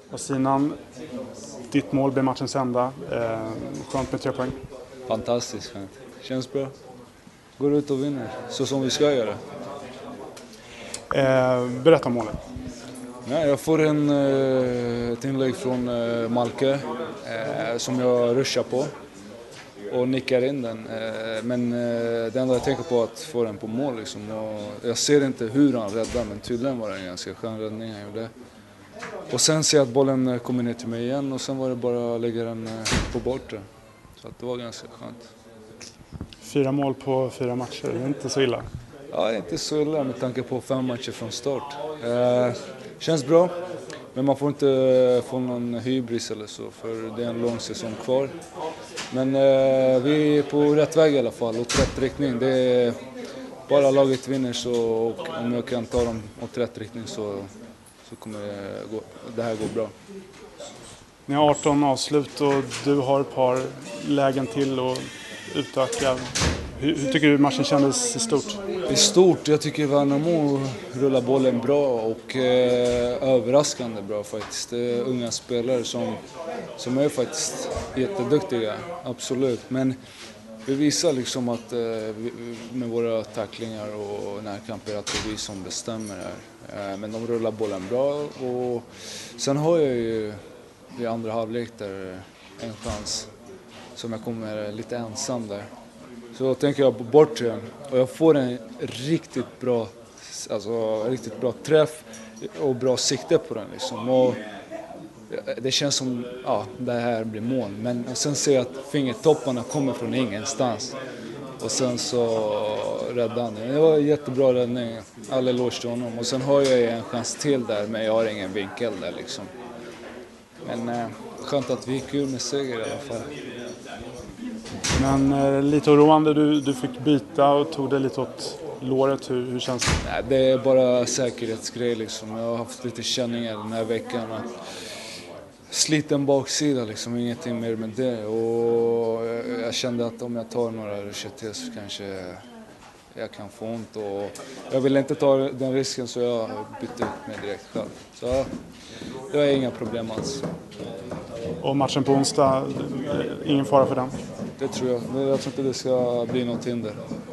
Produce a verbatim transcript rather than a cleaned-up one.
Och Sinan, ditt mål blir matchens enda. Eh, skönt med tre poäng. Fantastiskt skönt. Känns bra. Går ut och vinner, så som vi ska göra. Eh, berätta om målet. Nej, jag får en, ett inlägg från Malke eh, som jag ruschar på och nickar in den. Eh, men eh, det enda jag tänker på är att få den på mål. Liksom. Och jag ser inte hur han räddar, men tydligen var det en ganska skön räddning han gjorde. Och sen ser jag att bollen kommer ner till mig igen och sen var det bara att lägga den på bortre. Så att det var ganska skönt. Fyra mål på fyra matcher, det är inte så illa. Ja, inte så illa med tanke på fem matcher från start. Eh, känns bra, men man får inte få någon hybris eller så, för det är en lång säsong kvar. Men eh, vi är på rätt väg i alla fall, åt rätt riktning. Det är bara laget vinner, så och om jag kan ta dem åt rätt riktning så, så kommer det, gå, det här gå bra. Ni har arton avslut och du har ett par lägen till att utöka. Hur, hur tycker du matchen kändes i stort? I stort, jag tycker Värnamo rullar bollen bra och eh, överraskande bra faktiskt. Det är unga spelare som, som är faktiskt jätteduktiga, absolut. Men vi visar liksom att eh, vi, med våra tacklingar och närkamper att det är vi som bestämmer här. Eh, men de rullar bollen bra och sen har jag ju i andra halvlek där en chans som jag kommer lite ensam där. Så tänker jag bort den och jag får en riktigt bra, alltså riktigt bra träff och bra sikte på den liksom. Och det känns som ja, det här blir mål, men sen ser jag att fingertopparna kommer från ingenstans och sen så räddade han. Det var en jättebra räddning, all eloge till honom. Och sen har jag en chans till där, men jag har ingen vinkel där liksom. Men eh, skönt att vi gick ur med seger i alla fall. Men eh, lite oroande, du, du fick byta och tog det lite åt låret. Hur, hur känns det? Nej, det är bara säkerhetsgrej liksom. Jag har haft lite känningar den här veckan. Att sliten baksida liksom, ingenting mer med det. Och jag, jag kände att om jag tar några ruscher till så kanske jag kan få ont. Och jag ville inte ta den risken, så jag bytte ut mig direkt själv. Så det är inga problem alls. Och matchen på onsdag, ingen fara för den? Det tror jag. Jag tror inte det ska bli något hinder.